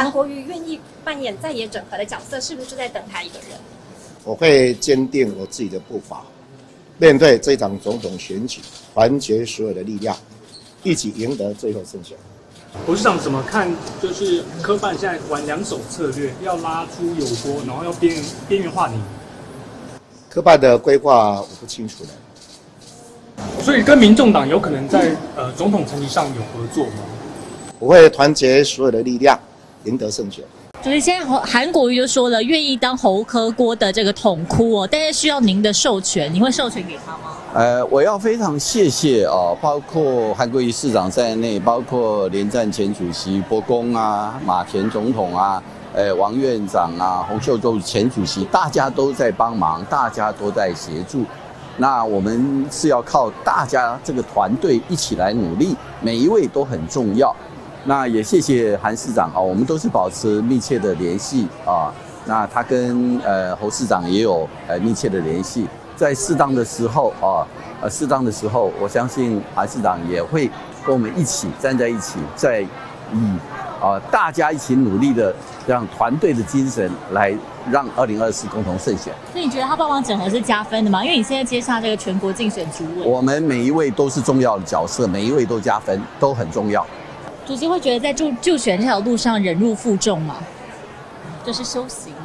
韩国瑜愿意扮演在野整合的角色，是不是在等他一个人？ 我会坚定我自己的步伐，面对这场总统选举，团结所有的力量，一起赢得最后胜选。 董事长怎么看？就是科办现在玩两手策略，要拉出友郭，然后要边缘化你。 科办的规划我不清楚了， 所以跟民众党有可能在总统层级上有合作吗？ 我会团结所有的力量，赢得胜选。 就是现在韩国瑜就说了，愿意当侯科郭的这个统哭哦，但是需要您的授权，你会授权给他吗？ 我要非常谢谢包括韩国瑜市长在内，包括连战前主席伯公啊、马前总统啊、王院长啊、洪秀柱前主席，大家都在帮忙，大家都在协助。那我们是要靠大家这个团队一起来努力，每一位都很重要。那也谢谢韩市长我们都是保持密切的联系那他跟侯市长也有密切的联系，在适当的时候我相信韩市长也会跟我们一起站在一起，在以大家一起努力的这样团队的精神来让2024共同胜选。 那你觉得他帮忙整合是加分的吗？因为你现在接下这个全国竞选主委， 我们每一位都是重要的角色，每一位都加分，都很重要。 主席会觉得在助选这条路上忍辱负重吗？就是修行。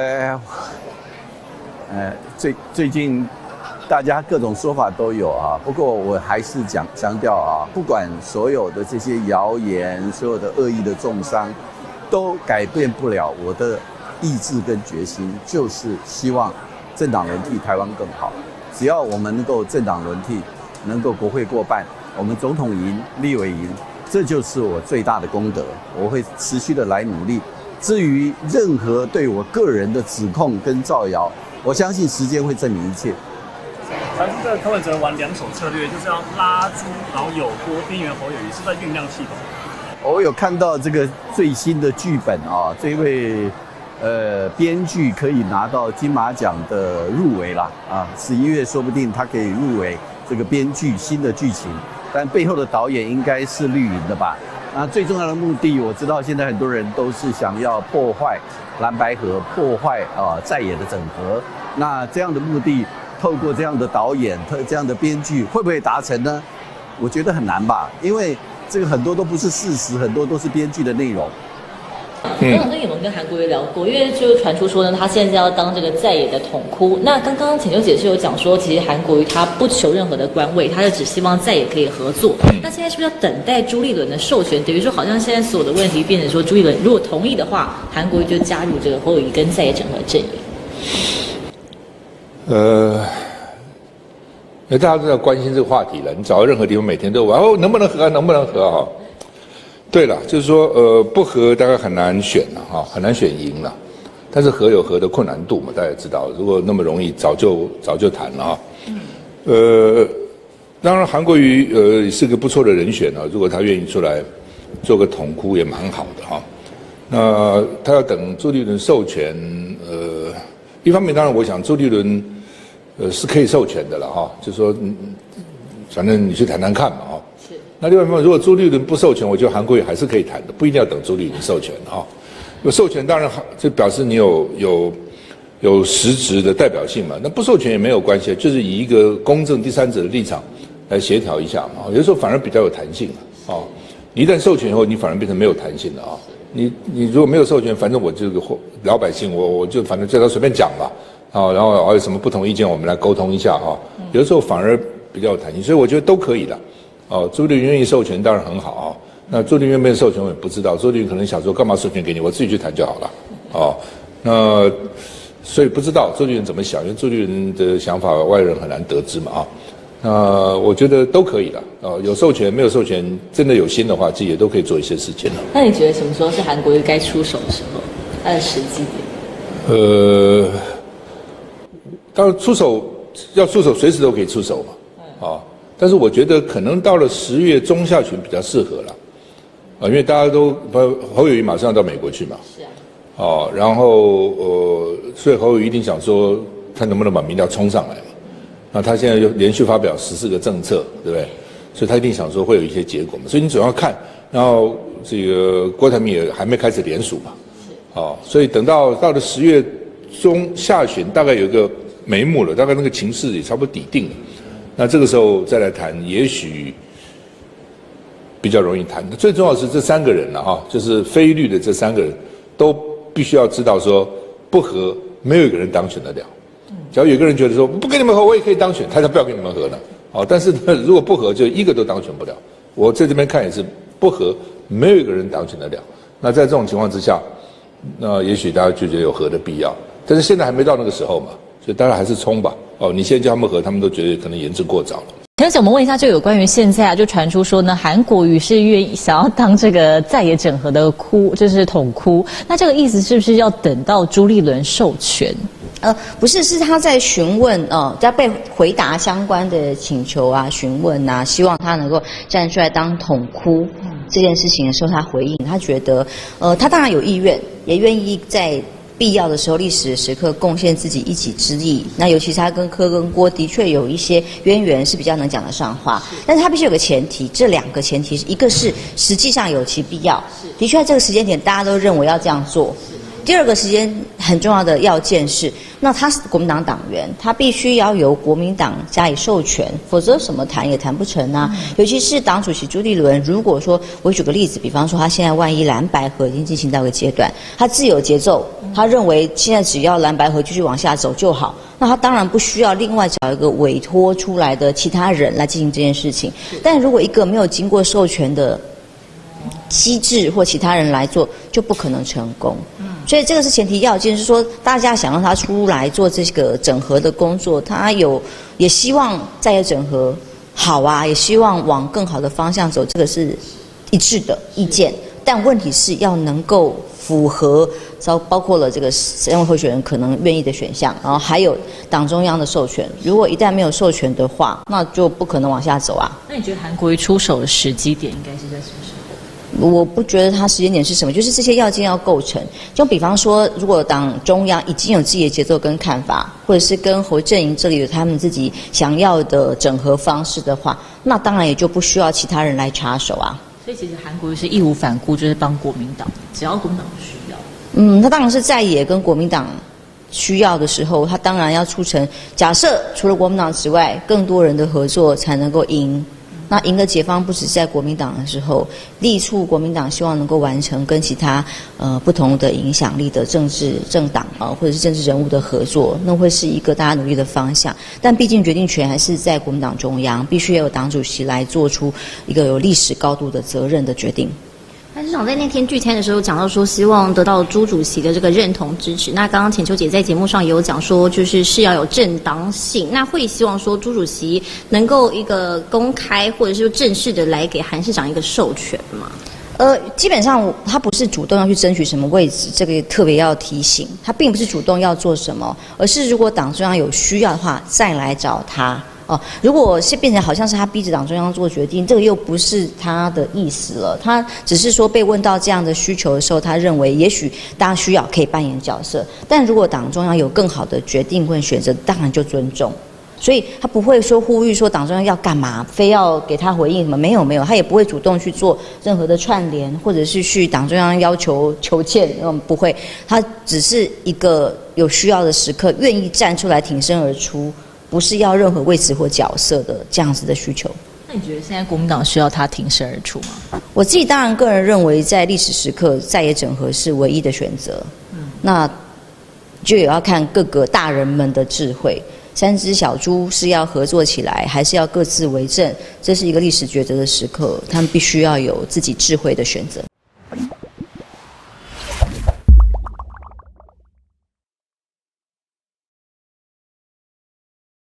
最近大家各种说法都有不过我还是强调不管所有的这些谣言，所有的恶意的重伤，都改变不了我的意志跟决心，就是希望政党轮替，台湾更好。只要我们能够政党轮替，能够国会过半，我们总统赢，立委赢，这就是我最大的功德，我会持续的来努力。至于任何对我个人的指控跟造谣，我相信时间会证明一切。 传出这个柯文哲玩两手策略，就是要拉出然后友郭边缘侯友宜，是在酝酿系统。 我有看到这个最新的剧本这位编剧可以拿到金马奖的入围啦11月说不定他可以入围这个编剧新的剧情，但背后的导演应该是绿营的吧？那最重要的目的，我知道现在很多人都是想要破坏蓝白合，破坏在野的整合。那这样的目的，透过这样的导演、这样的编剧，会不会达成呢？我觉得很难吧，因为这个很多都不是事实，很多都是编剧的内容。 董事长有没有跟韩国瑜聊过？因为就传出说呢，他现在要当这个在野的统哭。那刚刚浅秋姐是有讲说，其实韩国瑜他不求任何的官位，他就只希望在野可以合作。那现在是不是要等待朱立伦的授权？等于说好像现在所有的问题变成说，朱立伦如果同意的话，韩国瑜就加入这个侯友宜跟在野整合阵营。 大家都在关心这个话题了。你找到任何地方，每天都问能不能合，能不能合对了，就是说不合大概很难选了很难选赢了。但是合有合的困难度嘛，大家也知道，如果那么容易，早就谈了当然韩国瑜也是个不错的人选如果他愿意出来做个统哭也蛮好的那他要等朱立伦授权一方面当然我想朱立伦是可以授权的了就是说反正你去谈谈看嘛那另外一方面，如果朱立伦不授权，我觉得韩国瑜还是可以谈的，不一定要等朱立伦授权有授权当然就表示你有实质的代表性嘛。那不授权也没有关系，就是以一个公正第三者的立场来协调一下嘛。有的时候反而比较有弹性你一旦授权以后，你反而变成没有弹性了你如果没有授权，反正我这个老百姓我就反正叫他随便讲吧然后有什么不同意见我们来沟通一下有的时候反而比较有弹性，所以我觉得都可以的。朱立伦愿意授权当然很好那朱立伦愿不愿意授权我也不知道，朱立伦可能想说干嘛授权给你，我自己去谈就好了那所以不知道朱立伦怎么想，因为朱立伦的想法外人很难得知嘛那我觉得都可以了有授权没有授权，真的有心的话，自己也都可以做一些事情了。 那你觉得什么时候是韩国瑜该出手的时候？他的时机点？ 当然要出手随时都可以出手嘛但是我觉得可能到了10月中下旬比较适合了因为大家都侯友宜马上要到美国去嘛是然后所以侯友宜一定想说他能不能把民调冲上来嘛那他现在就连续发表14个政策对不对，所以他一定想说会有一些结果嘛，所以你总要看然后这个郭台铭也还没开始联署嘛，所以等到了10月中下旬，大概有一个眉目了，大概那个情势也差不多底定了。那这个时候再来谈，也许比较容易谈。最重要的是这3个人了哈，就是非绿的这3个人都必须要知道说，不合没有一个人当选得了。只要有一个人觉得说不跟你们合，我也可以当选，他才不要跟你们合呢。但是呢，如果不合，就一个都当选不了。我在这边看也是不合，没有一个人当选得了。那在这种情况之下，那也许大家就觉得有合的必要，但是现在还没到那个时候嘛，所以大家还是冲吧。你现在叫他们合，他们都觉得可能言之过早了。 而且我们问一下，就有关于现在就传出说呢，韩国瑜是愿意想要当这个在野整合的就是统哭，那这个意思是不是要等到朱立伦授权？ 不是，是他在询问要被回答相关的请求啊、询问啊，希望他能够站出来当统哭这件事情的时候，他回应，他觉得他当然有意愿，也愿意在必要的时候、历史的时刻贡献自己一己之力。那尤其是他跟柯跟郭的确有一些渊源，是比较能讲得上话。但是他必须有个前提，这2个前提，一个是实际上有其必要，的确在这个时间点大家都认为要这样做。第2个时间很重要的要件是，那他是国民党党员，他必须要由国民党加以授权，否则什么谈也谈不成啊。尤其是党主席朱立伦，如果说我举个例子，比方说他现在万一蓝白合已经进行到一个阶段，他自有节奏，他认为现在只要蓝白合继续往下走就好，那他当然不需要另外找一个委托出来的其他人来进行这件事情。但如果一个没有经过授权的机制或其他人来做，就不可能成功。所以这个是前提要件，是说大家想让他出来做这个整合的工作，他也希望在野整合好啊，也希望往更好的方向走，这个是一致的意见。但问题是要能够符合包括了这个3位候选人可能愿意的选项，然后还有党中央的授权。如果一旦没有授权的话，那就不可能往下走啊。 那你觉得韩国瑜出手的时机点应该是在什么时候？ 我不觉得他时间点是什么，就是这些要件要构成。就比方说，如果党中央已经有自己的节奏跟看法，或者是跟侯阵营这里有他们自己想要的整合方式的话，那当然也就不需要其他人来插手啊。 所以其实韩国瑜是义无反顾，就是帮国民党，只要国民党需要。 他当然是在野跟国民党需要的时候，他当然要促成。假设除了国民党之外，更多人的合作才能够赢。那赢的解方不只是在国民党的时候，力促国民党希望能够完成跟其他不同的影响力的政党或者是政治人物的合作，那会是一个大家努力的方向。但毕竟决定权还是在国民党中央，必须要有党主席来做出一个有历史高度的责任的决定。 但市长在那天聚餐的时候讲到说，希望得到朱主席的这个认同支持。那刚刚浅秋姐在节目上也有讲说，是要有正当性。那会希望说朱主席能够一个公开或者是正式的来给韩市长一个授权吗？ 基本上他不是主动要去争取什么位置，这个特别要提醒，他并不是主动要做什么，而是如果党中央有需要的话，再来找他。如果是变成好像是他逼着党中央做决定，这个又不是他的意思了。他只是说被问到这样的需求的时候，他认为也许大家需要可以扮演角色，但如果党中央有更好的决定跟选择，当然就尊重。所以他不会说呼吁说党中央要干嘛，非要给他回应什么，没有，他也不会主动去做任何的串联，或者是去党中央要求求歉，不会。他只是一个有需要的时刻，愿意站出来挺身而出。不是要任何位置或角色的这样子的需求。 那你觉得现在国民党需要他挺身而出吗？ 我自己当然个人认为，在历史时刻在野整合是唯一的选择。那就也要看各个大人们的智慧。3只小猪是要合作起来，还是要各自为政？这是一个历史抉择的时刻，他们必须要有自己智慧的选择。